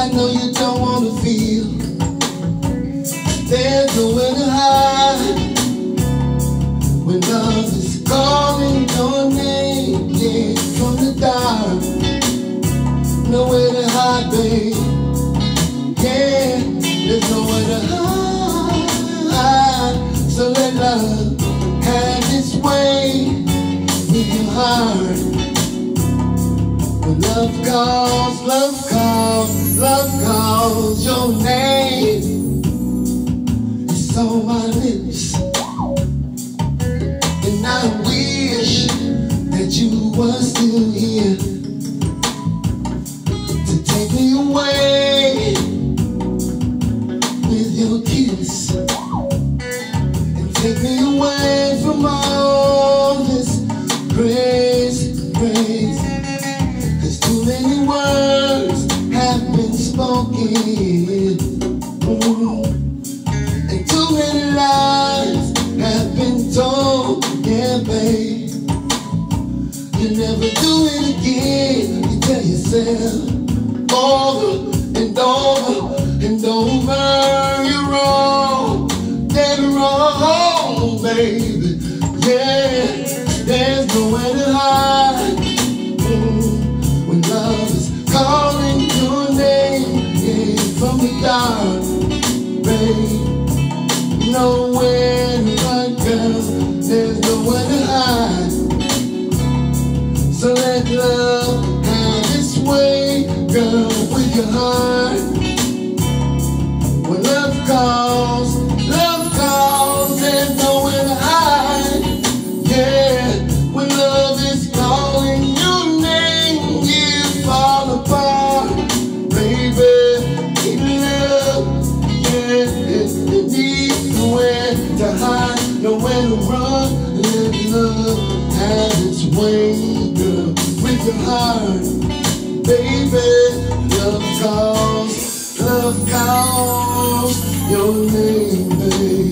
I know you don't want to feel. There's nowhere to hide when love is calling your name. Yeah, from the dark, nowhere to hide, babe. Yeah, there's nowhere to hide. So let love have its way with your heart. When love calls, love calls, love calls your name. It's on my lips, and I wish that you were still here to take me away with your kiss, and take me away from all this crazy. Cause too many words have been spoken, and too many lies have been told. Yeah, babe, you never do it again. You tell yourself over and over and over, you're wrong, dead wrong, baby. Yeah, there's nowhere to hide when love is calling your name. Yeah, from the dark, babe, nowhere to run, girl. There's nowhere to hide. So let love have its way, girl, with your heart. When love calls, there's nowhere to hide. Yeah, when love is calling your name, you fall apart, baby. In love, yeah, you need nowhere to hide, nowhere to run. Let love have its way, girl, with your heart, baby. Love calls your name, baby.